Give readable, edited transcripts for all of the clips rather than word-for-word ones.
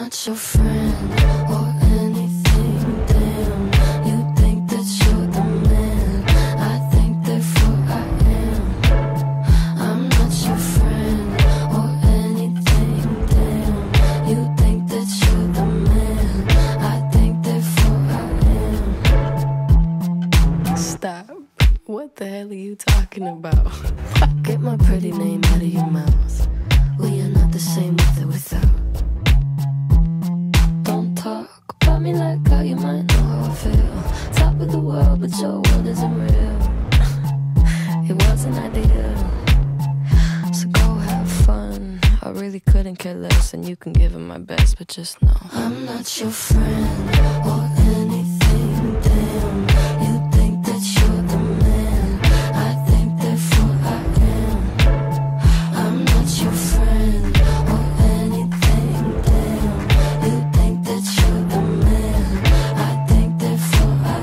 not your friend or anything, damn. You think that you're the man, I think therefore I am. I'm not your friend or anything, damn. You think that you're the man, I think therefore I am. Stop. What the hell are you talking about? Get my pretty name out of your mouth. We are not the same with or without. Don't talk about me like how you might know how I feel. Top of the world, but your world isn't real. It wasn't ideal. So go have fun. I really couldn't care less, and you can give it my best, but just know I'm not your friend or anything, damn. You think that you're the man, I think therefore I am. I'm not your friend or anything, damn. You think that you're the man, I think therefore I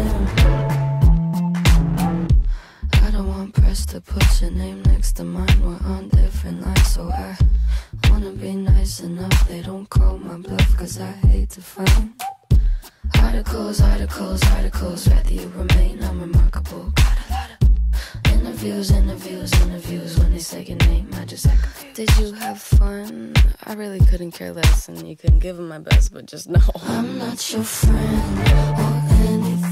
am. I don't want press to put your name next to mine. We're on different lines, so I wanna be nice enough they don't call my bluff, cause I hate to find articles, rather you remain unremarkable. Got a lot of interviews, when they say your name, I just act confused. Did you have fun? I really couldn't care less, and you couldn't give them my best, but just know I'm not your friend or anything.